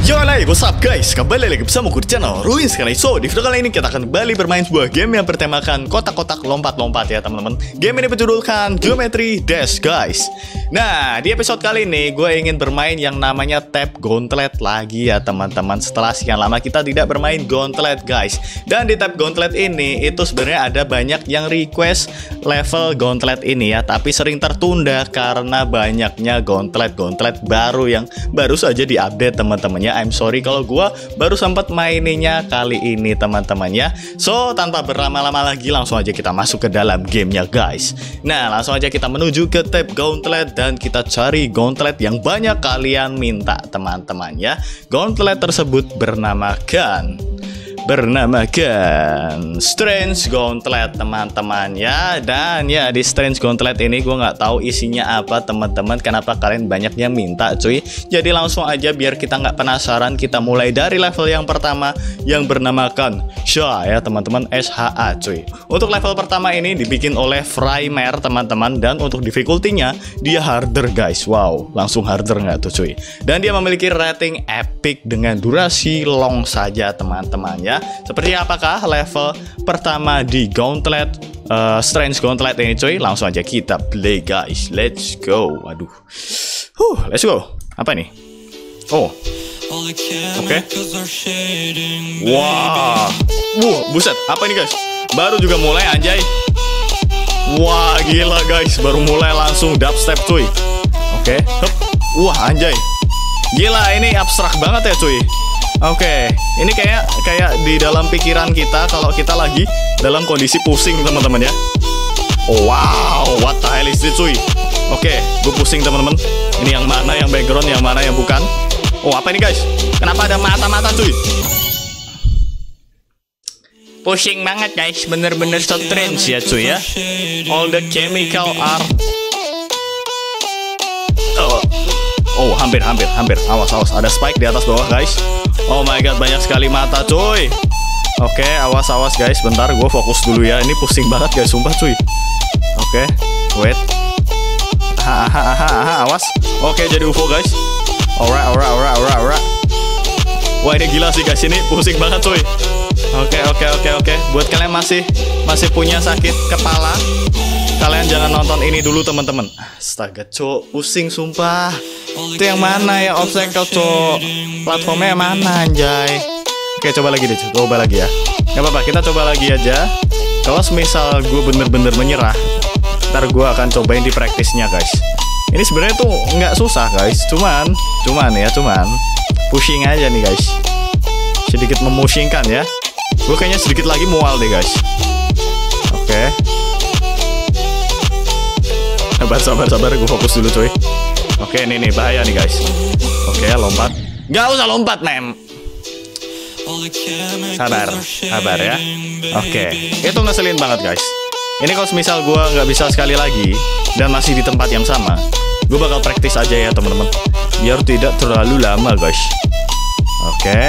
What's up guys, kembali lagi bersama aku di channel Ruin Sekali. So, di video kali ini kita akan kembali bermain sebuah game yang bertemakan kotak-kotak lompat-lompat ya teman-teman. Game ini berjudulkan Geometry Dash guys. Nah, di episode kali ini gue ingin bermain yang namanya Tap Gauntlet lagi ya teman-teman. Setelah sekian lama kita tidak bermain Gauntlet guys. Dan di Tap Gauntlet ini itu sebenarnya ada banyak yang request level Gauntlet ini ya, tapi sering tertunda karena banyaknya Gauntlet baru yang baru saja diupdate teman-teman ya. I'm sorry kalau gua baru sempat maininya kali ini teman-teman ya. So, tanpa berlama-lama lagi langsung aja kita masuk ke dalam gamenya guys. Nah, langsung aja kita menuju ke tab Gauntlet dan kita cari Gauntlet yang banyak kalian minta teman-teman ya. Gauntlet tersebut bernamakan Strange Gauntlet teman-teman ya. Dan ya di Strange Gauntlet ini gue nggak tahu isinya apa teman-teman, kenapa kalian banyak yang minta cuy. Jadi langsung aja biar kita nggak penasaran, kita mulai dari level yang pertama yang bernamakan SHA ya teman-teman, SHA cuy. Untuk level pertama ini dibikin oleh Frymare teman-teman, dan untuk difficulty-nya dia harder guys. Wow, langsung harder nggak tuh cuy. Dan dia memiliki rating epic dengan durasi long saja teman-teman ya. Seperti apakah level pertama di Gauntlet Strange Gauntlet ini cuy? Langsung aja kita play guys. Let's go. Aduh. Let's go. Apa nih? Oh. Oke. Wah. Buset. Apa ini guys? Baru juga mulai anjay. Wah, gila guys. Baru mulai langsung dubstep cuy. Oke. Wah, anjay. Gila, ini abstrak banget ya cuy. Oke, ini kayak di dalam pikiran kita kalau kita lagi dalam kondisi pusing teman-teman ya. Oh, wow, what the hell is this cuy? Oke, gue pusing teman-teman. Ini yang mana yang background, yang mana yang bukan? Oh, apa ini guys? Kenapa ada mata-mata cuy? Pusing banget guys, bener-bener strange ya cuy ya. All the chemical are Oh, hampir. Awas, ada spike di atas bawah guys. Oh my god, banyak sekali mata cuy. Oke, awas guys. Bentar, gue fokus dulu ya. Ini pusing banget guys, sumpah cuy. Oke, wait. Awas. Oke, jadi UFO guys. Alright. Wah, ini gila sih guys, ini pusing banget cuy. Oke. Buat kalian masih punya sakit kepala, kalian jangan nonton ini dulu teman-teman. Astaga cok, pusing sumpah. Itu yang mana ya obstacle cok? Platformnya yang mana anjay? Oke, coba lagi deh, coba lagi ya. Gak apa-apa, kita coba lagi aja. Kalau misal gue bener-bener menyerah, ntar gue akan cobain di praktisnya guys. Ini sebenarnya tuh nggak susah guys, cuman pushing aja nih guys. Sedikit memushingkan ya. Gue kayaknya sedikit lagi mual deh guys. Oke. Sabar, gue fokus dulu coy. Oke, ini bahaya nih guys. Oke, lompat. Gak usah lompat, nem. Sabar ya. Oke, itu ngeselin banget guys. Ini kalau misal gue nggak bisa sekali lagi dan masih di tempat yang sama, gue bakal praktis aja ya teman-teman, biar tidak terlalu lama guys. Oke.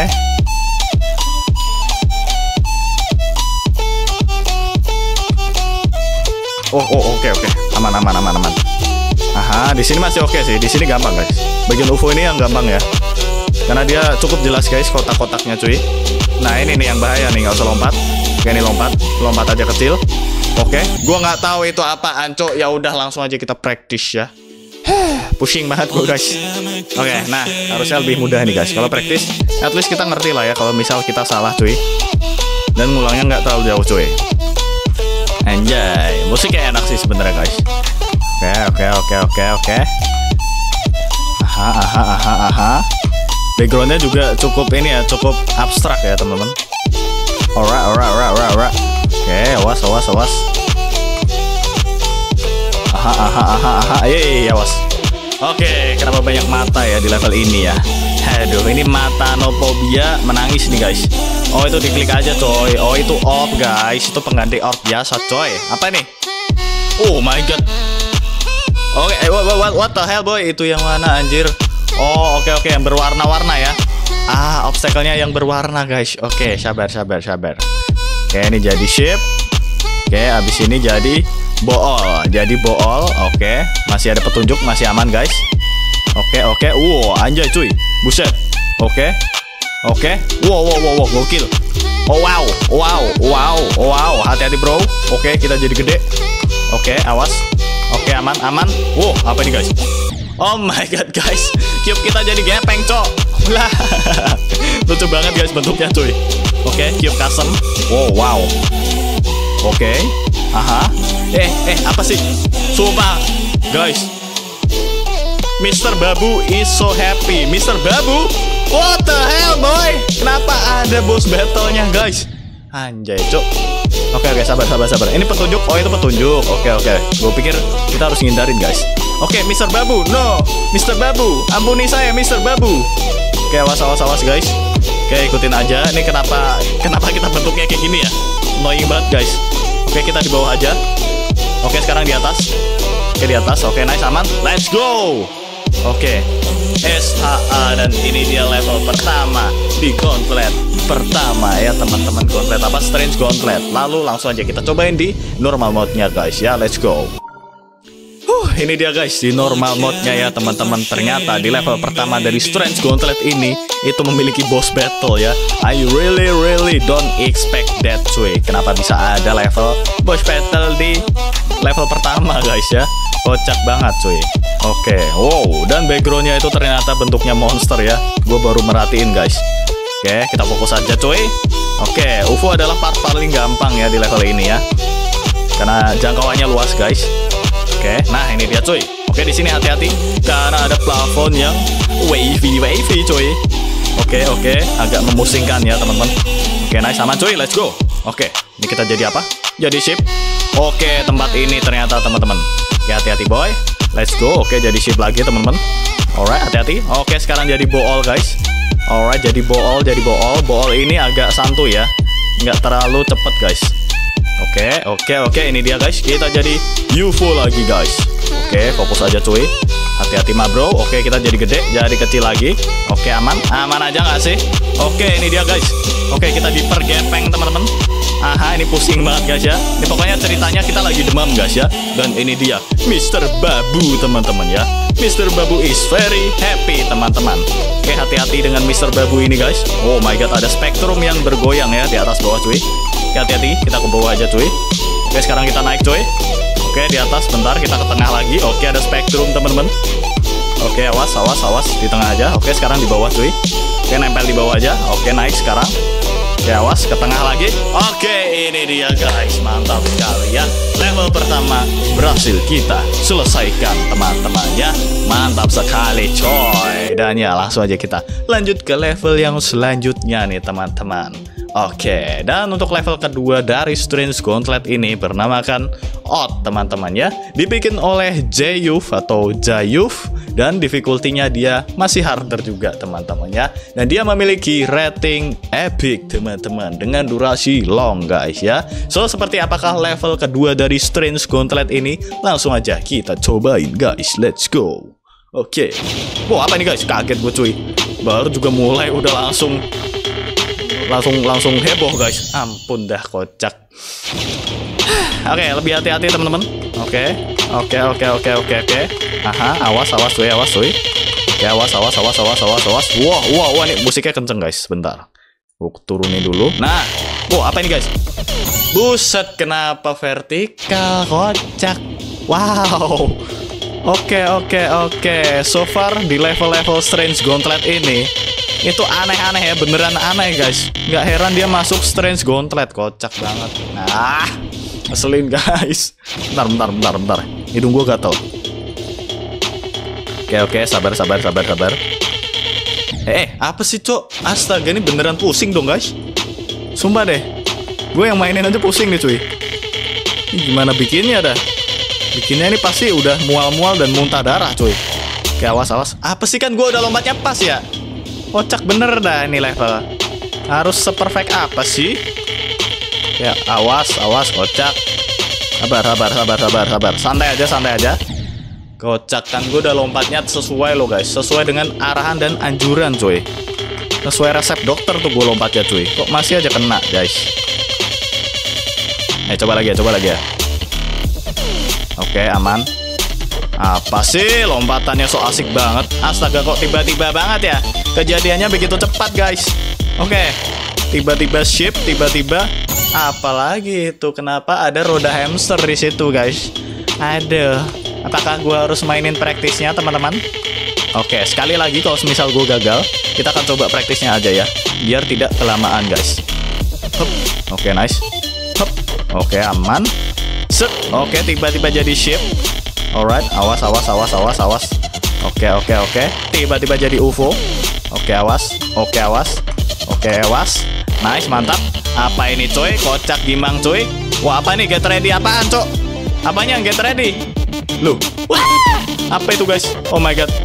Oke. Aman. Aha, di sini masih oke sih. Di sini gampang guys. Bagian UFO ini yang gampang ya, karena dia cukup jelas guys kotak-kotaknya cuy. Nah, ini nih yang bahaya nih, nggak usah lompat. Oke, ini lompat aja kecil. Oke, gua nggak tahu itu apaan cok. Ya udah, langsung aja kita praktis ya. Pusing banget gue guys. Oke, nah harusnya lebih mudah nih guys. Kalau praktis, at least kita ngerti lah ya kalau misal kita salah cuy. Dan ngulangnya nggak terlalu jauh cuy. Anjay, musiknya enak sih sebenarnya guys. Oke. Aha. Backgroundnya juga cukup ini ya, cukup abstrak ya teman-teman. Alright. Oke, awas. Aha. Awas. Oke, kenapa banyak mata ya di level ini ya? Aduh, ini mata nopobia menangis nih guys. Oh, itu diklik aja coy. Oh, itu orb guys. Itu pengganti orb biasa coy. Apa nih? Oh my god. Oke, what the hell boy? Itu yang mana anjir? Oh, oke, yang berwarna-warna ya. Obstacle-nya yang berwarna guys. Oke, sabar. Oke, ini jadi ship. Oke, abis ini jadi bool. Oke, masih ada petunjuk, masih aman guys. Oke. Wow, anjay cuy. Buset. Oke. Wow, gokil. Oh wow. Hati-hati bro. Oke, kita jadi gede. Oke, awas. Oke, aman. Wow, apa ini guys? Oh my god guys, cube kita jadi gepeng cok. Lah, lucu banget guys bentuknya cuy. Oke, cube custom. Wow. Oke. Aha. Apa sih? Sumpah guys, Mr. Babu is so happy. Mr. Babu, what the hell boy? Kenapa ada boss battle-nya guys? Anjay cok. Oke, sabar. Ini petunjuk. Oh itu petunjuk. Oke. Gue pikir kita harus ngindarin guys. Oke, Mr. Babu, no, Mr. Babu, ampuni saya, Mr. Babu. Oke, awas guys. Oke, ikutin aja. Ini kenapa kita bentuknya kayak gini ya? Annoying banget guys. Oke, kita di bawah aja. Oke, sekarang di atas. Oke, di atas. Oke, nice, aman. Let's go. Oke, SHA dan ini dia level pertama di gauntlet pertama ya teman-teman. Gauntlet apa? Strange Gauntlet. Lalu langsung aja kita cobain di normal mode-nya guys ya. Let's go. Ini dia guys di normal mode-nya ya teman-teman. Ternyata di level pertama dari Strange Gauntlet ini itu memiliki boss battle ya. I really don't expect that cuy. Kenapa bisa ada level boss battle di level pertama guys ya? Kocak banget cuy. Oke, wow, dan backgroundnya itu ternyata bentuknya monster ya. Gue baru merhatiin guys. Oke, kita fokus aja cuy. Oke, UFO adalah part paling gampang ya di level ini ya, karena jangkauannya luas guys. Oke, nah ini dia cuy. Oke, di sini hati-hati karena ada plafon yang wavy cuy. Oke, agak memusingkan ya teman-teman. Oke, nice, aman cuy, let's go. Oke, ini kita jadi apa? Jadi ship. Oke, tempat ini ternyata teman-teman. Oke, hati-hati boy. Let's go. Oke, jadi ship lagi teman-teman. Alright, hati-hati. Oke, sekarang jadi bool guys. Alright, jadi bool. Bool ini agak santuy ya, nggak terlalu cepet guys. Oke, ini dia guys. Kita jadi UFO lagi guys. Oke, fokus aja cuy. Hati-hati ma bro. Oke, kita jadi gede, jadi kecil lagi. Oke, aman aja nggak sih? Oke, ini dia guys. Oke, kita dipergepeng teman-teman. Aha, ini pusing banget guys ya. Ini pokoknya ceritanya kita lagi demam guys ya. Dan ini dia Mr. Babu teman-teman ya. Mr. Babu is very happy teman-teman. Oke, hati-hati dengan Mr. Babu ini guys. Oh my god, ada spektrum yang bergoyang ya di atas bawah cuy. Oke, hati-hati, kita ke bawah aja cuy. Oke, sekarang kita naik cuy. Oke, di atas bentar, kita ke tengah lagi. Oke, ada spektrum teman-teman. Oke, awas di tengah aja. Oke, sekarang di bawah cuy. Oke, nempel di bawah aja. Oke, naik sekarang. Oke, awas ke tengah lagi. Oke, ini dia guys, mantap sekali ya. Level pertama berhasil kita selesaikan teman-teman ya. Mantap sekali coy. Dan ya langsung aja kita lanjut ke level yang selanjutnya nih teman-teman. Oke, dan untuk level kedua dari Strange Gauntlet ini bernamakan Odd teman-teman ya. Dibikin oleh Jayuf atau Jayuf, dan difficulty-nya dia masih harder juga teman-teman ya. Dan dia memiliki rating epic teman-teman dengan durasi long guys ya. So seperti apakah level kedua dari Strange Gauntlet ini? Langsung aja kita cobain guys. Let's go. Oke. Wow, apa ini guys? Kaget gue cuy. Baru juga mulai udah langsung heboh guys. Ampun dah, kocak. Oke, lebih hati-hati teman-teman. Oke. Aha, awas cuy. Oke, awas. Wah, ini musiknya kenceng guys. Bentar. Gue turunin dulu. Nah, wow, apa ini guys? Buset, kenapa vertikal? Kocak. Wow. Oke. So far di level-level Strange Gauntlet ini itu aneh-aneh ya, beneran aneh guys. Nggak heran dia masuk Strange Gauntlet, kocak banget. Nah, ngeselin guys. Bentar. Hidung gue gatel. Oke, sabar. Apa sih cok? Astaga, ini beneran pusing dong guys. Sumpah deh, gue yang mainin aja pusing nih cuy. Ini gimana bikinnya dah? Bikinnya ini pasti udah mual-mual dan muntah darah cuy. Oke, awas. Apa sih, kan gue udah lompatnya pas ya? Kocak bener dah ini level. Harus seperfect apa sih? Ya, awas, kocak. Sabar. Santai aja. Kocak, kan gue udah lompatnya sesuai lo guys. Sesuai dengan arahan dan anjuran cuy. Sesuai resep dokter tuh gue lompatnya cuy. Kok masih aja kena guys? Coba lagi ya. Oke, aman. Apa sih lompatannya so asik banget? Astaga, kok tiba-tiba banget ya? Kejadiannya begitu cepat guys. Oke, tiba-tiba ship, tiba-tiba apalagi itu? Kenapa ada roda hamster di situ guys? Aduh, apakah gue harus mainin praktisnya teman-teman? Oke, sekali lagi kalau misal gue gagal, kita akan coba praktisnya aja ya, biar tidak kelamaan guys. Hup. Oke, nice. Hup. Oke, aman. Set. Oke, tiba-tiba jadi ship. Alright, awas. Oke. Tiba-tiba jadi UFO. Oke, awas. Oke, awas. Nice, mantap. Apa ini coy? Kocak gimang coy. Wah, apa nih? Get ready apaan cok? Apanya get ready? Loh. Wah, apa itu guys? Oh my god.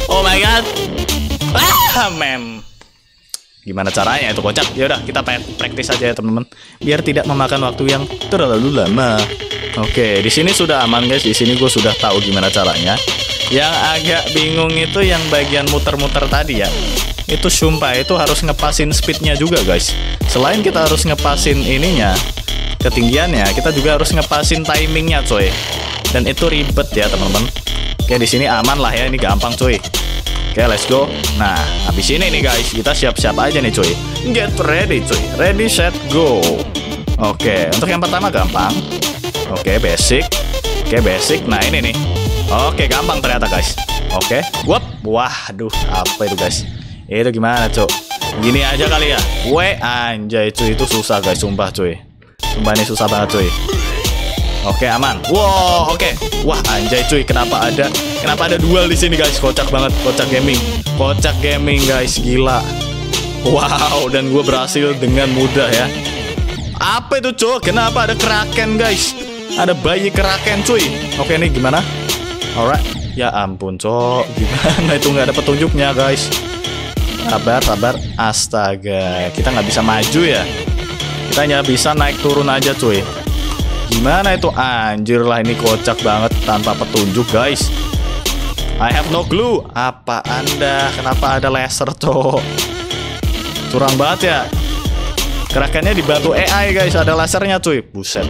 Mem. Gimana caranya itu kocak? Ya udah, kita praktis aja ya teman-teman, biar tidak memakan waktu yang terlalu lama. Oke, di sini sudah aman guys. Di sini gue sudah tahu gimana caranya. Yang agak bingung itu yang bagian muter-muter tadi ya. Itu sumpah itu harus ngepasin speednya juga guys. Selain kita harus ngepasin ininya, ketinggiannya, kita juga harus ngepasin timingnya coy. Dan itu ribet ya teman-teman. Oke, di sini aman lah ya, ini gampang coy. Oke, let's go. Nah, habis ini nih guys, kita siap-siap aja nih coy. Get ready coy. Ready, set, go. Oke, untuk yang pertama gampang. Oke, basic. Nah, ini nih. Oke, gampang ternyata guys. Oke, wop. Wah, aduh, apa itu guys? Itu gimana cok? Gini aja kali ya. Anjay cuy, itu susah guys, sumpah cuy. Sumpah ini susah banget cuy. Oke, aman. Wow, oke. Wah, anjay cuy, kenapa ada duel di sini guys? Kocak banget, kocak gaming guys, gila. Wow, dan gue berhasil dengan mudah ya. Apa itu cok? Kenapa ada kraken guys? Ada bayi kraken cuy. Oke, ini gimana? Alright. Ya ampun cok, gimana itu nggak ada petunjuknya guys? Sabar. Astaga, kita nggak bisa maju ya. Kita hanya bisa naik turun aja cuy. Gimana itu? Anjir lah, ini kocak banget tanpa petunjuk guys. I have no clue. Apa anda? Kenapa ada laser cok? Curang banget ya. Krakennya dibantu AI guys, ada lasernya cuy. Buset.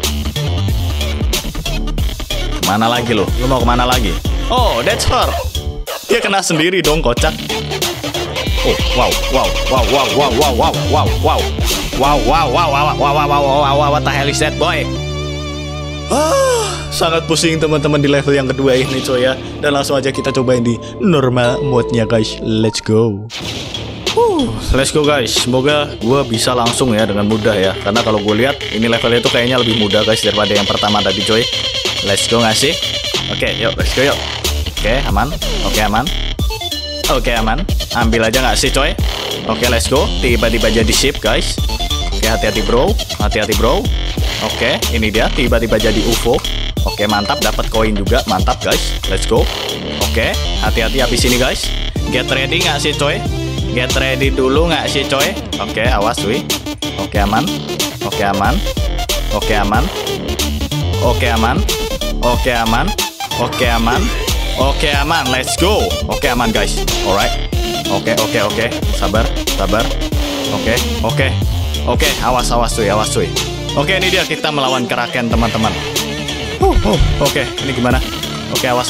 Kemana lagi lo? Lu mau kemana lagi? Oh, that's her. Dia kena sendiri dong, kocak. Oh, wow, what the hell is that boy? Sangat pusing teman-teman di level yang kedua ini coy ya. Dan langsung aja kita cobain di normal mode-nya guys. Let's go. Let's go guys. Semoga gue bisa langsung ya dengan mudah ya. Karena kalau gue lihat ini levelnya itu kayaknya lebih mudah guys daripada yang pertama tadi coy. Let's go nggak sih? Oke, yuk, let's go yuk. Oke, aman. Oke, aman. Ambil aja nggak sih coy? Oke, let's go. Tiba-tiba jadi ship guys. Oke, hati-hati bro. Oke, ini dia tiba-tiba jadi UFO. Oke, mantap, dapat koin juga, mantap guys. Let's go. Oke, hati-hati habis ini guys. Get ready nggak sih coy? Get ready dulu nggak sih coy? Oke, awas cuy. Oke, aman. Let's go. Oke, aman guys. Alright. Oke. Sabar. Oke, awas cuy. Oke, ini dia kita melawan kraken teman-teman. Oke, ini gimana? Oke, awas.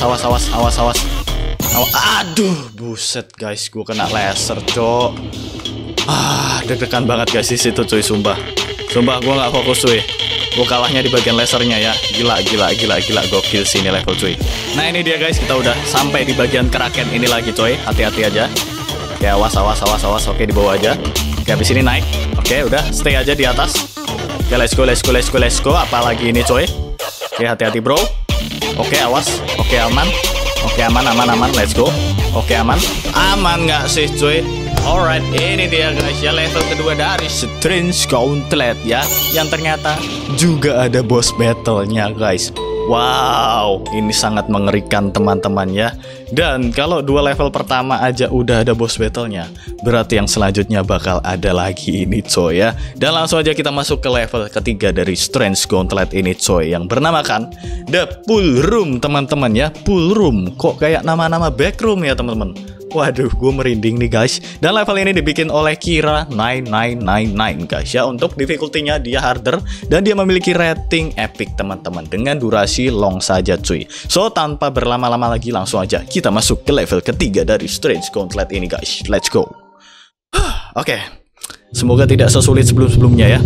Aduh, buset guys, gue kena laser, cok. Deg-degan banget guys di situ cuy, sumpah gue nggak fokus cuy. Gue kalahnya di bagian lasernya ya. Gila, gokil sih ini level cuy. Nah, ini dia guys, kita udah sampai di bagian kraken ini lagi coy. Hati-hati aja. Oke, awas. Oke, di bawah aja. Oke, habis ini naik. Oke, udah stay aja di atas. Oke, let's go. Apalagi ini coy. Oke, hati-hati bro. Oke, awas. Oke, aman. Let's go. Oke, aman nggak sih cuy? Alright, ini dia guys ya, level kedua dari Strange Gauntlet ya, yang ternyata juga ada boss battle-nya guys. Wow, ini sangat mengerikan teman-teman ya. Dan kalau dua level pertama aja udah ada boss battle-nya, berarti yang selanjutnya bakal ada lagi ini coy ya. Dan langsung aja kita masuk ke level ketiga dari Strange Gauntlet ini coy, yang bernamakan The Pool Room teman-teman ya. Pool Room, kok kayak nama-nama backroom ya teman-teman. Waduh, gue merinding nih guys. Dan level ini dibikin oleh Kira 9999 guys ya. Untuk difficulty-nya dia harder, dan dia memiliki rating epic teman-teman, dengan durasi long saja cuy. So, tanpa berlama-lama lagi langsung aja kita masuk ke level ketiga dari Strange Gauntlet ini guys. Let's go. Oke, semoga tidak sesulit sebelum-sebelumnya ya.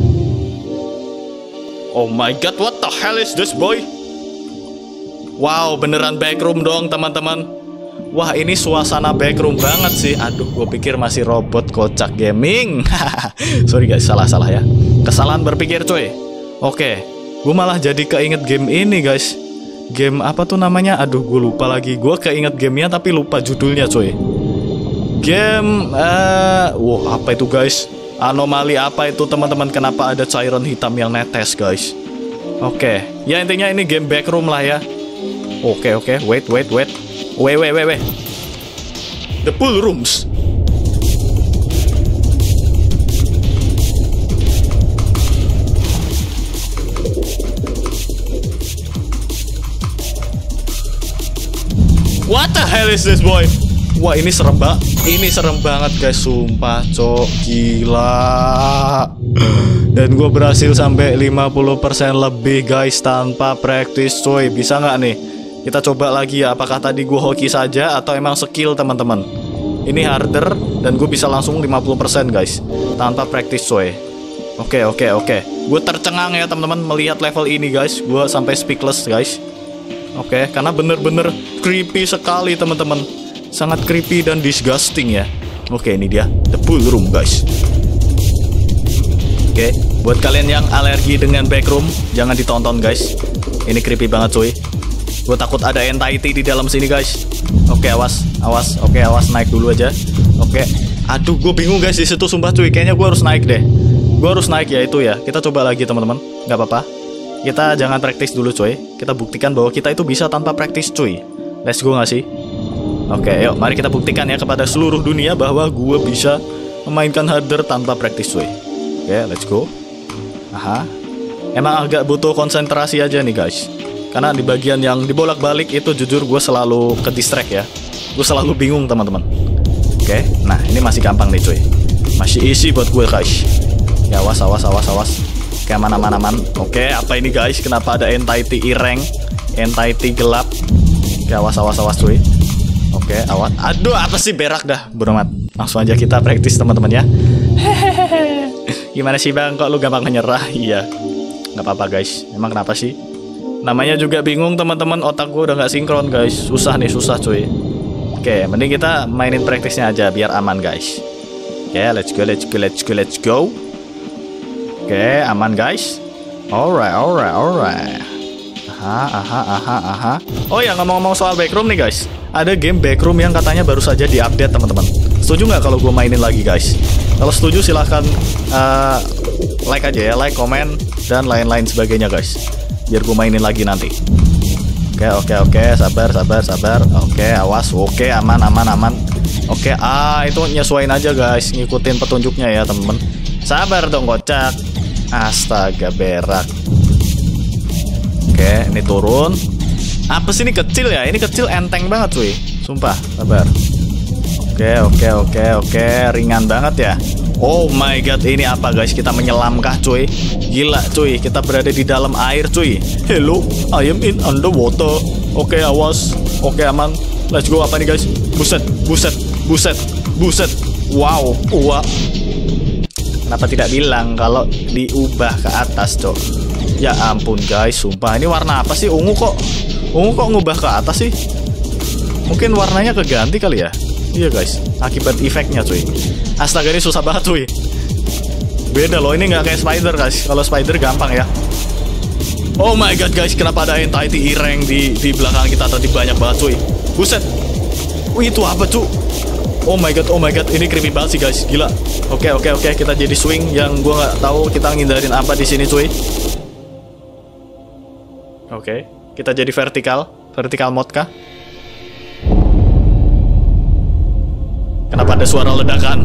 Oh my god, what the hell is this boy? Wow, beneran backroom dong teman-teman. Wah, ini suasana backroom banget sih. Aduh, gue pikir masih robot kocak gaming. Sorry guys, salah ya. Kesalahan berpikir coy. Oke, gue malah jadi keinget game ini guys. Game apa tuh namanya? Aduh, gue lupa lagi. Gue keinget gamenya tapi lupa judulnya coy. Game, wow, apa itu guys? Anomali apa itu teman-teman? Kenapa ada cairan hitam yang netes guys? Oke, ya intinya ini game backroom lah ya. Oke, wait. The pool rooms. What the hell is this boy? Wah, ini serem banget. Ini serem banget guys, sumpah cok, gila. Dan gue berhasil sampai 50% lebih guys tanpa praktis coy. Bisa nggak nih? Kita coba lagi ya, apakah tadi gue hoki saja atau emang skill teman-teman. Ini harder dan gue bisa langsung 50% guys tanpa praktis coy. Oke. Gue tercengang ya teman-teman melihat level ini guys. Gue sampai speechless guys. Oke, karena bener-bener creepy sekali teman-teman. Sangat creepy dan disgusting ya. Oke, ini dia the pool room guys. Oke, buat kalian yang alergi dengan backroom, jangan ditonton guys. Ini creepy banget cuy. Gue takut ada entity di dalam sini guys. Oke, awas. Oke, awas, naik dulu aja. Oke. Aduh, gue bingung guys di situ sumpah cuy. Kayaknya gue harus naik deh. Gue harus naik ya itu ya. Kita coba lagi teman-teman. Gak apa-apa. Kita jangan praktis dulu coy. Kita buktikan bahwa kita itu bisa tanpa praktis cuy. Let's go gak sih? Oke, yuk mari kita buktikan ya kepada seluruh dunia bahwa gue bisa memainkan harder tanpa praktis cuy. Oke, let's go. Aha. Emang agak butuh konsentrasi aja nih guys. Karena di bagian yang dibolak-balik itu jujur gue selalu ke distract ya. Gue selalu bingung teman-teman. Oke, nah ini masih gampang nih cuy. Masih easy buat gue guys. Ya awas. Oke, aman. Oke, apa ini guys? Kenapa ada entity ireng? Entity gelap. Oke, awas cuy. Oke, awas. Aduh, apa sih berak dah. Beramat. Langsung aja kita praktis teman-teman ya. Hehehe. Gimana sih bang? Kok lu gampang menyerah? Iya. Gak apa-apa guys. Emang kenapa sih? Namanya juga bingung teman-teman. Otak gue udah gak sinkron guys. Susah cuy. Oke, mending kita mainin praktisnya aja biar aman guys. Oke, let's go. Oke, aman guys. Alright. Aha. Oh ya, ngomong-ngomong soal backroom nih guys. Ada game backroom yang katanya baru saja diupdate teman-teman. Setuju nggak kalau gue mainin lagi guys? Kalau setuju silahkan like aja ya, like, komen, dan lain-lain sebagainya guys. Biar gue mainin lagi nanti. Oke, sabar. Oke, awas. Oke, aman. Oke, itu nyesuaiin aja guys, ngikutin petunjuknya ya teman-teman. Sabar dong kocak. Astaga, berak. Oke, ini turun. Apa sih ini kecil ya? Ini kecil enteng banget cuy. Sumpah, sabar. Oke, ringan banget ya. Oh my god, ini apa guys? Kita menyelam kah cuy? Gila cuy, kita berada di dalam air cuy. Hello, I am in underwater. Oke, awas. Oke, aman. Let's go. Apa nih guys? Buset. Wow. Kenapa tidak bilang kalau diubah ke atas cok? Ya ampun guys, sumpah. Ini warna apa sih? Ungu kok ngubah ke atas sih? Mungkin warnanya keganti kali ya? Iya guys, akibat efeknya cuy. Astaga, ini susah banget cuy. Beda loh, ini nggak kayak spider guys. Kalau spider gampang ya. Oh my god guys, kenapa ada entity ireng di belakang kita tadi banyak banget cuy. Buset. Wih, itu apa cuy? Oh my god, ini creepy banget sih guys, gila. Oke, kita jadi swing yang gua nggak tahu kita ngindarin apa di sini cuy. Oke, kita jadi vertikal mode kah? Kenapa ada suara ledakan?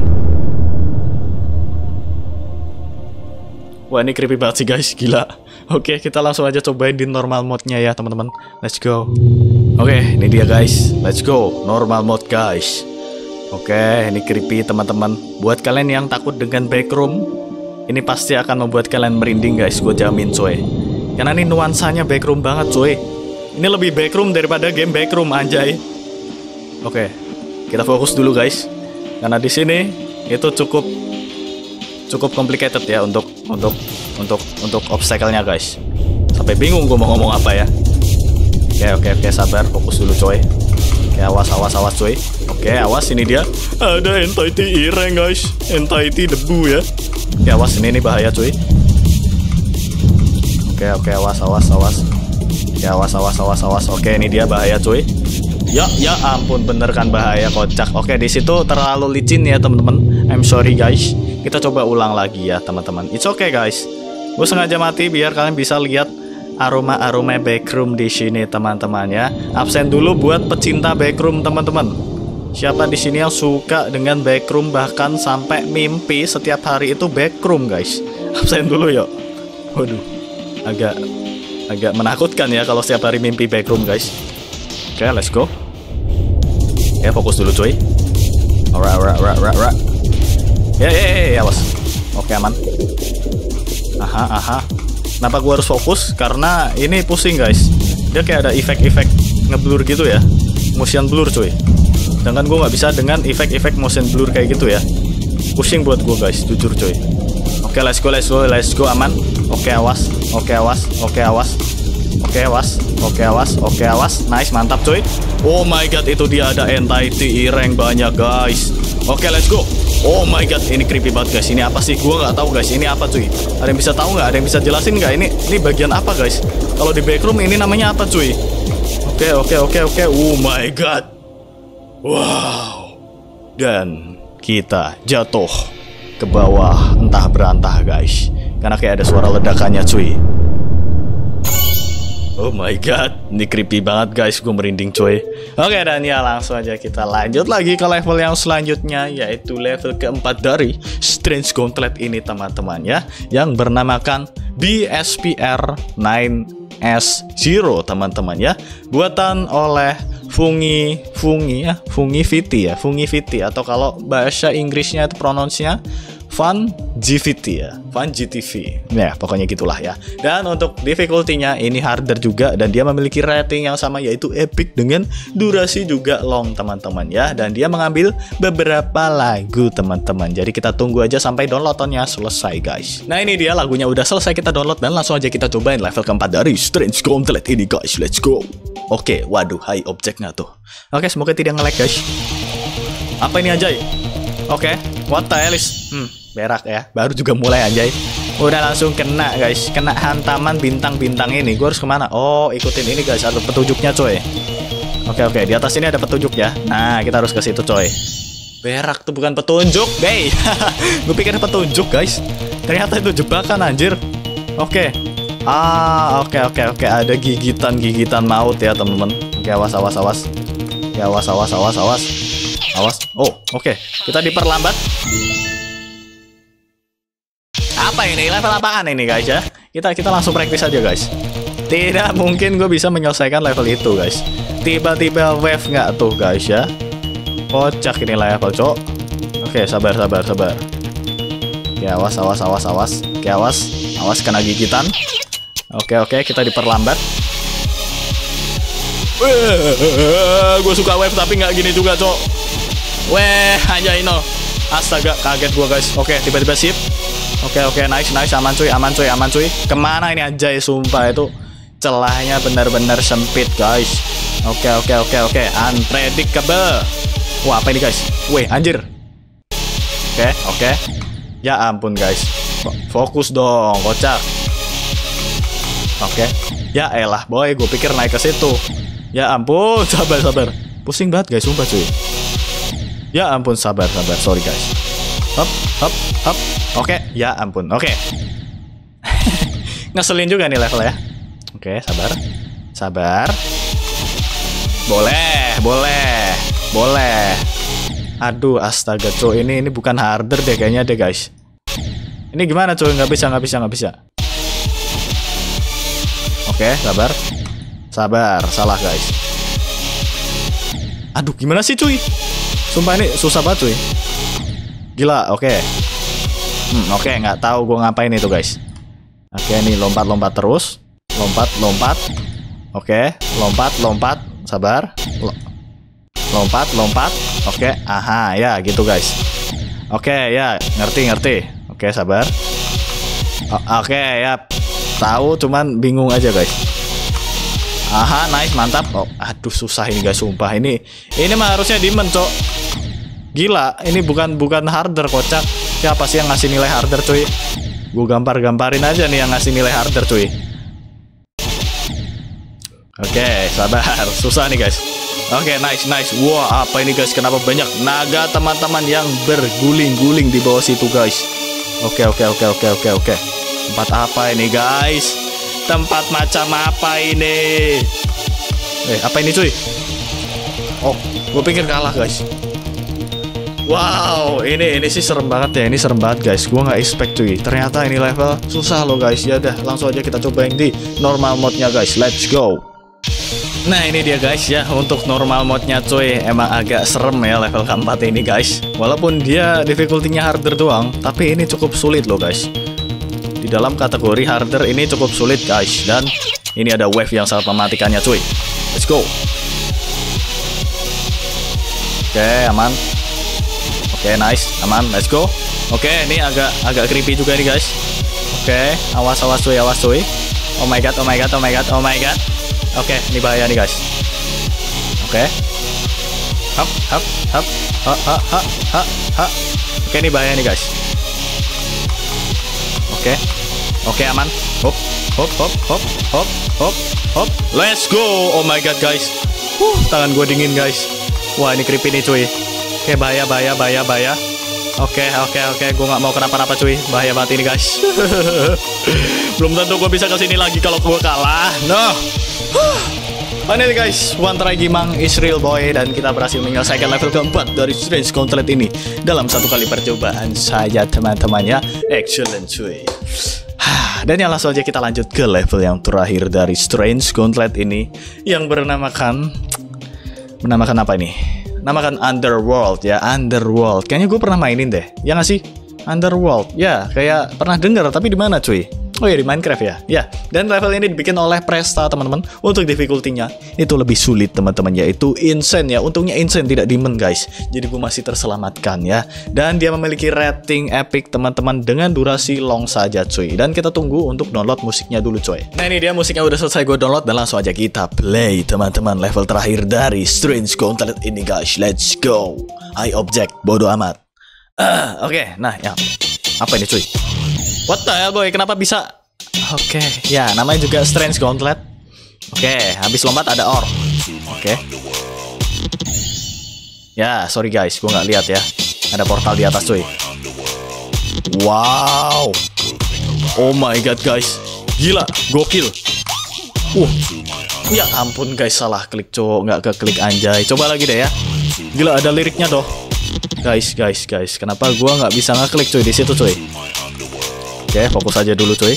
Wah, ini creepy banget sih guys, gila. Oke, kita langsung aja cobain di normal mode-nya ya teman-teman. Let's go. Oke, ini dia guys. Let's go, normal mode guys. Oke, ini creepy teman-teman. Buat kalian yang takut dengan backroom, ini pasti akan membuat kalian merinding guys, gue jamin coy. Karena ini nuansanya backroom banget coy. Ini lebih backroom daripada game backroom anjay. Oke, kita fokus dulu guys. Karena di sini itu cukup complicated ya untuk obstacle-nya guys. Sampai bingung gue mau ngomong apa ya. Oke, sabar, fokus dulu coy. Oke, awas coy. Oke, awas, ini dia. Ada entity ireng guys. Entity debu ya. Oke, awas, ini bahaya coy. Oke, awas. Oke, awas. Oke, ini dia bahaya coy. Ya ampun, bener kan bahaya, kocak. Oke, di situ terlalu licin ya teman-teman. I'm sorry guys. Kita coba ulang lagi ya teman-teman. It's okay guys. Gue sengaja mati biar kalian bisa lihat aroma backroom di sini teman-teman ya. Absen dulu buat pecinta backroom teman-teman. Siapa di sini yang suka dengan backroom bahkan sampai mimpi setiap hari itu backroom guys? Absen dulu yuk. Waduh, agak menakutkan ya kalau setiap hari mimpi backroom guys. Oke, let's go. Ya, fokus dulu cuy. Alright. Ya, awas. Oke, aman. Aha. Kenapa gua harus fokus? Karena ini pusing guys. Dia kayak ada efek-efek ngeblur gitu ya. Motion blur cuy. Sedangkan gua nggak bisa dengan efek-efek motion blur kayak gitu ya. Pusing buat gua guys, jujur cuy. Oke, let's go, aman. Oke, awas. Nice, mantap cuy. Oh my god, itu dia ada entity ireng banyak guys. Oke, let's go. Oh my god, ini creepy banget guys. Ini apa sih? Gua nggak tahu guys. Ini apa cuy? Ada yang bisa tahu nggak? Ada yang bisa jelasin nggak? Ini bagian apa guys? Kalau di backroom ini namanya apa cuy? Oke. Oh my god. Wow. Dan kita jatuh ke bawah entah berantah guys. Karena kayak ada suara ledakannya cuy. Oh my god, ini creepy banget guys, gue merinding coy. Oke, dan ya langsung aja kita lanjut lagi ke level yang selanjutnya, yaitu level keempat dari Strange Gauntlet ini teman-teman ya, yang bernamakan BSPR 9S0 teman-teman ya, buatan oleh Fungivity atau kalau bahasa Inggrisnya itu pronounce-nya Fungivity ya, Fungivity. Ya, pokoknya gitulah ya. Dan untuk difficulty-nya ini harder juga dan dia memiliki rating yang sama yaitu epic dengan durasi juga long teman-teman ya. Dan dia mengambil beberapa lagu teman-teman. Jadi kita tunggu aja sampai download-nya selesai guys. Nah, ini dia lagunya udah selesai kita download dan langsung aja kita cobain level keempat dari Strange Gauntlet ini guys. Let's go. Oke, waduh, high objeknya tuh. Oke, semoga tidak nge-lag guys. Apa ini anjay? Oke, what the hell is? Berak ya, baru juga mulai anjay. Udah langsung kena guys, kena hantaman bintang-bintang ini. Gue harus kemana? Oh, ikutin ini guys, ada petunjuknya coy. Oke, di atas ini ada petunjuk ya. Nah, kita harus ke situ coy. Berak tuh bukan petunjuk, hey. Gue pikir petunjuk guys. Ternyata itu jebakan anjir. Oke. Oke. Ada gigitan maut ya teman-teman. Oke, awas. Ya, awas. Oh, oke. Kita diperlambat. Apa ini? Level apaan ini guys ya? Kita langsung praktis aja guys. Tidak mungkin gue bisa menyelesaikan level itu guys. Tiba-tiba wave nggak tuh guys ya. Kocak ini level cok. Oke, sabar. Oke, awas. Oke, awas kena gigitan. Oke, kita diperlambat. Gue suka wave tapi nggak gini juga cok. Hanya ini. Astaga, kaget gue guys. Oke, tiba-tiba sip. Oke, nice, aman cuy. Kemana ini anjay, sumpah itu celahnya benar-benar sempit guys. Oke, unpredictable. Wah, apa ini guys? Anjir. Oke. Ya ampun guys. Fokus dong, kocak. Oke. Ya elah boy, gue pikir naik ke situ. Ya ampun, sabar. Pusing banget guys, sumpah cuy. Ya ampun, sabar. Sorry guys. Hop. Oke, ya ampun. Oke. Ngeselin juga nih level ya. Oke, sabar. Boleh. Aduh, astaga coy, ini bukan harder deh kayaknya deh guys. Ini gimana coy? Nggak bisa. Oke, sabar. Salah guys. Aduh, gimana sih cuy? Sumpah ini susah banget cuy. Gila, oke. Oke, nggak tahu gue ngapain itu guys. Oke, nih lompat terus. Lompat. Oke, lompat. Sabar. Lompat. Oke, aha, ya gitu guys. Oke, ya, ngerti. Oke, sabar. Oke, ya. Tahu, cuman bingung aja, guys. Aha, nice, mantap. Oh, aduh, susah ini, guys, sumpah. Ini mah harusnya dimen, Cok. Gila, ini bukan harder, kocak. Siapa sih yang ngasih nilai harder, cuy? Gue gamparin aja nih yang ngasih nilai harder, cuy. Oke, sabar. Susah nih, guys. Oke, nice. Wah, apa ini, guys? Kenapa banyak naga teman-teman yang berguling-guling di bawah situ, guys? Oke. Tempat apa ini, guys? Tempat macam apa ini? Apa ini, cuy? Oh, gue pikir kalah, guys. Wow, ini sih serem banget ya. Ini serem banget, guys. Gue nggak expect, cuy. Ternyata ini level susah loh, guys. Ya udah, langsung aja kita coba yang di normal mode-nya, guys. Let's go. Nah, ini dia, guys, ya. Untuk normal mode-nya, cuy, emang agak serem ya level keempat ini, guys. Walaupun dia difficulty-nya harder doang, tapi ini cukup sulit loh, guys. Di dalam kategori harder ini cukup sulit, guys. Dan ini ada wave yang sangat mematikannya, cuy. Let's go. Oke, aman. Oke, nice, aman, let's go. Oke, ini agak creepy juga nih, guys. Oke, awas cuy. Oh my god. Oke, ini bahaya nih, guys. Oke. Hap. Oke, ini bahaya nih, guys. Oke, aman. Hop. Let's go. Oh my god, guys. Tangan gue dingin, guys. Wah, ini creepy nih, cuy. Oke, bahaya. Oke, gue nggak mau kenapa-napa, cuy. Bahaya banget ini, guys. Belum tentu gue bisa kesini lagi kalau gue kalah. No. Finally, guys, one try Gimang is real, boy. Dan kita berhasil menyelesaikan level keempat dari Strange Gauntlet ini dalam satu kali percobaan saja, teman-temannya. Excellent, cuy. Dan yang langsung aja kita lanjut ke level yang terakhir dari Strange Gauntlet ini, yang menamakan apa ini? Namakan Underworld ya, Underworld. Kayaknya gue pernah mainin deh, ya nggak sih? Underworld, ya kayak pernah denger, tapi di mana, cuy? Oh ya, di Minecraft ya. Ya, dan level ini dibikin oleh Presta, teman-teman. Untuk difficulty-nya itu lebih sulit, teman-teman, yaitu Insane ya. Untungnya Insane tidak Demon, guys. Jadi gue masih terselamatkan ya. Dan dia memiliki rating epic, teman-teman, dengan durasi long saja, cuy. Dan kita tunggu untuk download musiknya dulu, cuy. Nah, ini dia musiknya udah selesai gue download, dan langsung aja kita play, teman-teman, level terakhir dari Strange Gauntlet ini, guys. Let's go. I object, bodo amat. Oke, nah ya. Apa ini, cuy? What the hell, boy? Kenapa bisa? Oke, ya, namanya juga Strange Gauntlet. Oke, habis lompat ada orb. Oke. Ya, sorry guys, gue nggak lihat ya. Ada portal di atas, cuy. Wow. Oh my god, guys. Gila, gokil. Ya ampun, guys, salah klik, cowok. Nggak ke klik, anjay. Coba lagi deh ya. Gila, ada liriknya doh. Guys. Kenapa gue nggak bisa ngeklik, cuy, di situ, cuy? Oke, fokus aja dulu, cuy.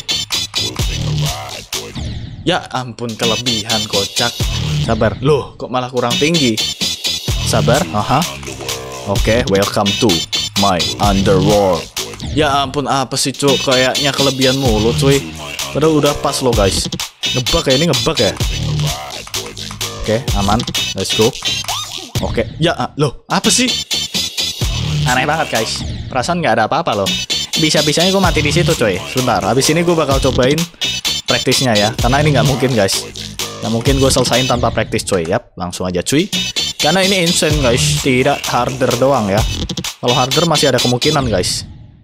Ya ampun, kelebihan, kocak. Sabar. Loh, kok malah kurang tinggi? Sabar. Aha. Oke, welcome to my underworld. Ya ampun, apa sih, cuk? Kayaknya kelebihan mulu, cuy. Padahal udah pas loh, guys. Ngebug ya, ini ngebug ya. Oke, aman. Let's go. Oke. Ya, loh, apa sih? Aneh banget, guys. Perasaan nggak ada apa-apa loh. Bisa-bisanya gue mati di situ, coy. Sebentar, habis ini gue bakal cobain praktisnya ya. Karena ini nggak mungkin, guys. Nggak mungkin gue selesain tanpa praktis, coy. Yap, langsung aja, cuy. Karena ini insane, guys. Tidak harder doang ya. Kalau harder masih ada kemungkinan, guys.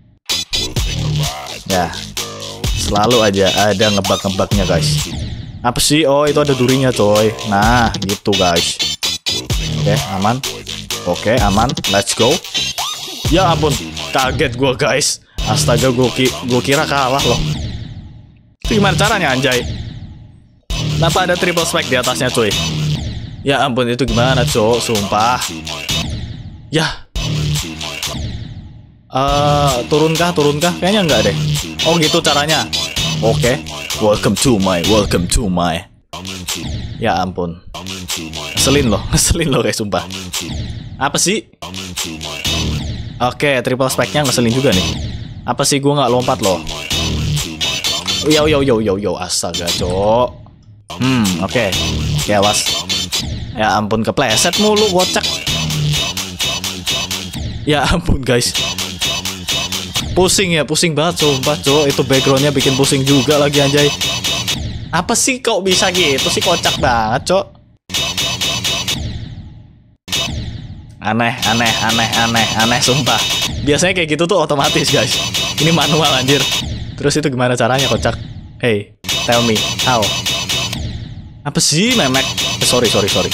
Ya, selalu aja ada ngebug-ngebugnya, guys. Apa sih? Oh, itu ada durinya, coy. Nah, gitu, guys. Oke, aman. Oke, aman. Let's go. Ya ampun, kaget gue, guys. Astaga, gue kira kalah loh. Itu gimana caranya, anjay? Kenapa ada triple spike di atasnya, cuy? Ya ampun, itu gimana, cok? Sumpah. Ya. Turunkah? Kayaknya enggak deh. Oh, gitu caranya. Oke. Welcome to my. Ya ampun. Ngeselin loh, guys, sumpah. Apa sih? Oke, triple spike-nya ngeselin juga nih. Apa sih, gue nggak lompat loh. Yo, astaga, cok. Oke, awas. Ya ampun, kepleset mulu, kocak. Ya ampun, guys. Pusing ya, pusing banget sumpah cok. Itu backgroundnya bikin pusing juga lagi anjay. Apa sih kok bisa gitu sih, kocak banget cok. Aneh sumpah. Biasanya kayak gitu tuh otomatis guys. Ini manual anjir. Terus itu gimana caranya kocak? Hey, tell me how. Apa sih memek? Sorry.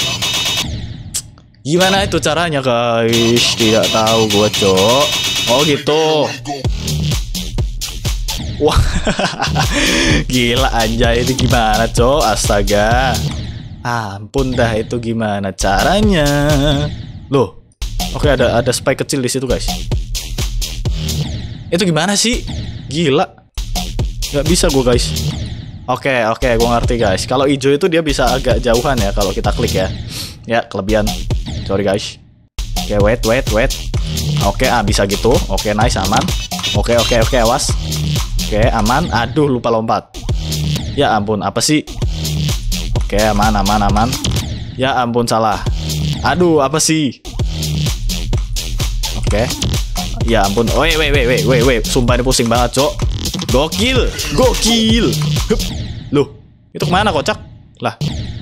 Gimana itu caranya guys? Tidak tahu gue cok. Oh gitu. Wah, gila anjay, itu gimana cok? Astaga. Ampun dah, itu gimana caranya? Loh, oke ada spike kecil di situ guys. Itu gimana sih? Gila. Gak bisa gue guys. Oke, gue ngerti guys. Kalau hijau itu dia bisa agak jauhan ya kalau kita klik ya. Ya, kelebihan. Sorry guys. Oke, wait. Oke, bisa gitu. Oke, nice, aman. Oke, awas. Oke, aman. Aduh, lupa lompat. Ya ampun, apa sih? Oke, aman. Ya ampun, salah. Aduh, apa sih? Oke. Ya ampun. Wait. Sumpah ini pusing banget, cok. Gokil. Hup. Loh, itu kemana kocak? Lah.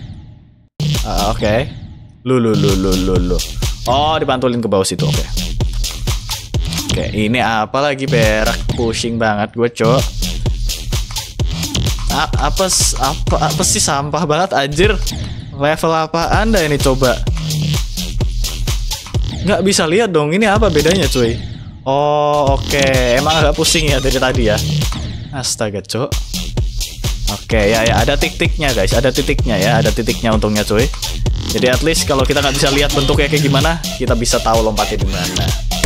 Oke. Loh. Oh, dipantulin ke bawah situ. Oke, ini apa lagi berak, pusing banget gue, cok. Apa sih, sampah banget anjir. Level apa Anda ini coba? Nggak bisa lihat dong, ini apa bedanya cuy? Oh, oke. Emang agak pusing ya dari tadi ya. Astaga, cok. Oke, ya ada titiknya guys, ada titiknya untungnya cuy. Jadi at least kalau kita nggak bisa lihat bentuknya kayak gimana, kita bisa tahu lompatnya di mana.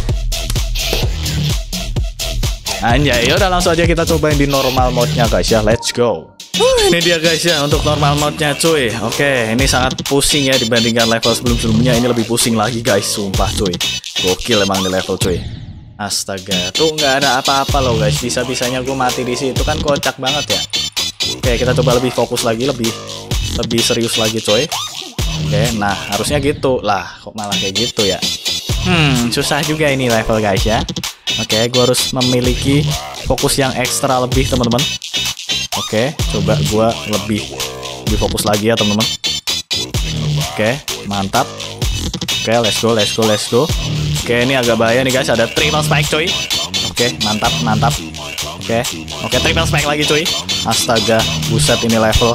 Anjay, yaudah langsung aja kita cobain di normal mode-nya guys ya. Let's go. Ini dia guys ya untuk normal mode-nya cuy. Oke, ini sangat pusing ya dibandingkan level sebelum-sebelumnya. Ini lebih pusing lagi guys, sumpah cuy. Gokil emang di level cuy. Astaga, tuh nggak ada apa-apa loh guys. Bisa-bisanya gue mati di situ, kan kocak banget ya. Oke, kita coba lebih fokus lagi, lebih serius lagi coy. Oke, nah harusnya gitu lah. Kok malah kayak gitu ya? Susah juga ini level guys ya. Oke, gue harus memiliki fokus yang ekstra lebih teman-teman. Oke, coba gue lebih fokus lagi ya teman-teman. Oke, mantap. Oke, let's go. Oke, ini agak bahaya nih guys, ada triple spike coy. Oke, mantap. Oke, triple spike lagi coy. Astaga, buset ini level.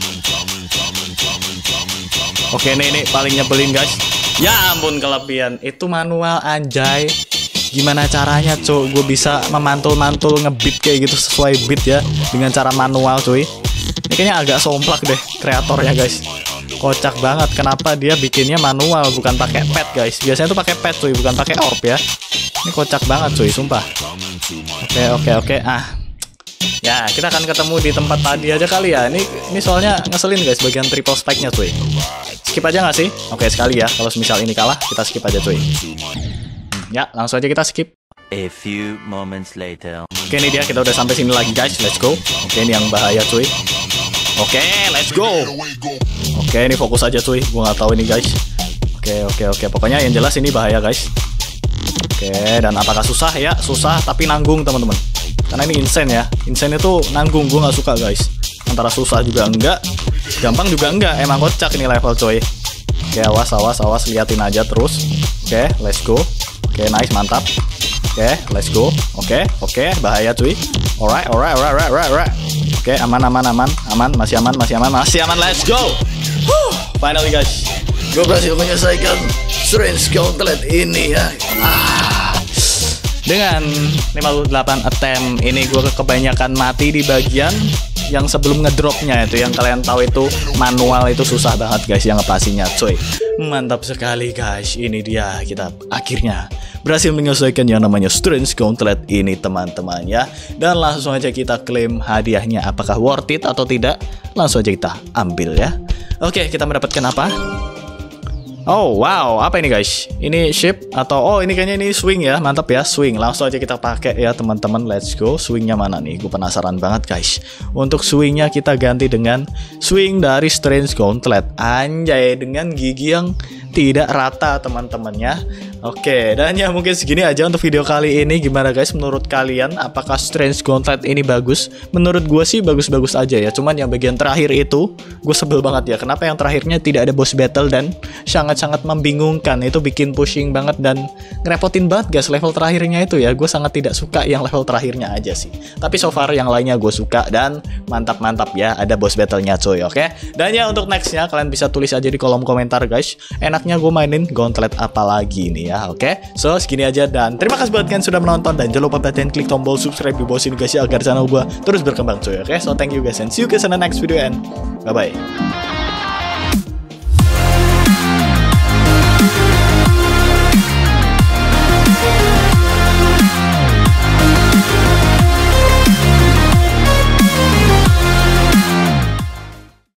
Oke, ini paling nyebelin guys. Ya ampun, kelebihan. Itu manual anjay. Gimana caranya cuy? Gue bisa memantul-mantul ngebeat kayak gitu sesuai beat ya dengan cara manual cuy. Ini kayaknya agak somplak deh kreatornya guys. Kocak banget. Kenapa dia bikinnya manual bukan pakai pad guys? Biasanya tuh pakai pad cuy, bukan pakai orb ya. Ini kocak banget cuy, sumpah. Oke. Ya, kita akan ketemu di tempat tadi aja kali ya. Ini soalnya ngeselin guys bagian triple spike-nya cuy. Skip aja nggak sih? Oke, sekali ya. Kalau misal ini kalah, kita skip aja cuy. Ya, langsung aja kita skip. A few moments later. Oke, ini dia, kita udah sampai sini lagi guys. Let's go. Oke, ini yang bahaya cuy. Oke, let's go. Oke, ini fokus aja cuy. Gue nggak tahu ini guys. Oke. Pokoknya yang jelas ini bahaya guys. Oke, dan apakah susah ya? Susah tapi nanggung teman-teman. Karena ini insane ya. Insane itu nanggung, gue nggak suka guys. Antara susah juga enggak, gampang juga enggak. Emang kocak ini level coy. Oke, awas, liatin aja terus. Oke, let's go. Oke, nice, mantap. Oke, let's go. Oke, bahaya cuy. Alright. Oke, aman. Masih aman. Let's go. Finally guys, gue berhasil menyelesaikan Strange Gauntlet ini ya. Dengan 58 attempt ini gue kebanyakan mati di bagian yang sebelum ngedropnya itu, yang kalian tahu itu manual itu susah banget guys yang ngepasinya coy. Mantap sekali guys, ini dia kita akhirnya berhasil menyelesaikan yang namanya Strange Gauntlet ini teman-teman ya. Dan langsung aja kita klaim hadiahnya, apakah worth it atau tidak, langsung aja kita ambil ya. Oke, kita mendapatkan apa? Oh wow, apa ini guys? Ini ship atau ini kayaknya ini swing ya, mantap ya, swing. Langsung aja kita pakai ya teman-teman, let's go. Swingnya mana nih? Gue penasaran banget guys. Untuk swingnya kita ganti dengan swing dari Strange Gauntlet. Anjay, dengan gigi yang tidak rata teman-teman ya. Oke, dan ya mungkin segini aja untuk video kali ini. Gimana guys menurut kalian? Apakah Strange Gauntlet ini bagus? Menurut gue sih bagus-bagus aja ya. Cuman yang bagian terakhir itu gue sebel banget ya. Kenapa yang terakhirnya tidak ada boss battle dan sangat-sangat membingungkan. Itu bikin pushing banget dan ngerepotin banget guys level terakhirnya itu ya. Gue sangat tidak suka yang level terakhirnya aja sih. Tapi so far yang lainnya gue suka dan mantap-mantap ya. Ada boss battlenya cuy, oke? Dan ya untuk nextnya kalian bisa tulis aja di kolom komentar guys. Enaknya gue mainin Gauntlet apa lagi nih ya, oke? So segini aja dan terima kasih buat kalian sudah menonton dan jangan lupa tekan klik tombol subscribe di bawah sini guys ya agar channel gue terus berkembang cuy, oke? So thank you guys and see you guys in the next video and bye bye.